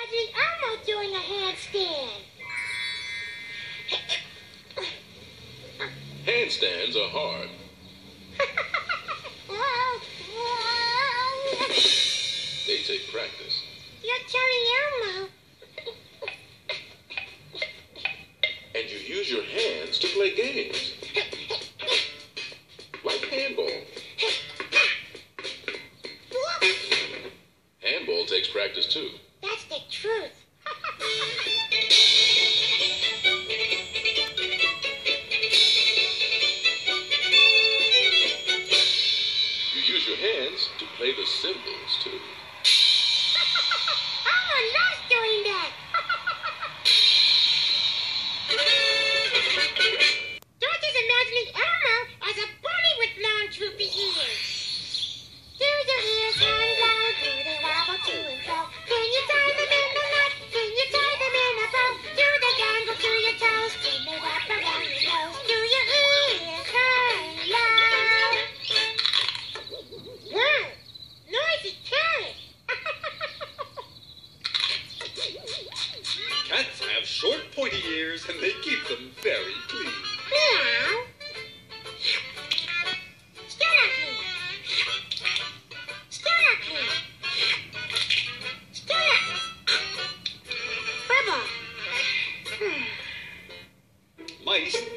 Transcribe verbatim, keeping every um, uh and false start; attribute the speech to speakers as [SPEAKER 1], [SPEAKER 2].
[SPEAKER 1] imagining Elmo doing a handstand.
[SPEAKER 2] Handstands are hard. They take practice.
[SPEAKER 1] You're telling Elmo.
[SPEAKER 2] And you use your hands to play games. Like handball. Handball takes practice too.
[SPEAKER 1] That's the truth.
[SPEAKER 2] You use your hands to play the cymbals too.
[SPEAKER 1] Elmo loves doing that. Dorothy's imagining Elmo as a bunny with long droopy ears. Do your ears hang low? Do they wobble to and fro? Can you tie them in a knot? Can you tie them in a bow? Do they dangle to your toes? Can they wrap around your nose? Do your ears hang low? Wow! Noisy carrot!
[SPEAKER 3] Cats have short, pointy ears, and they keep them very clean.
[SPEAKER 1] Meow! Still not clean. Still not clean. Still not. Bubble.
[SPEAKER 3] Mice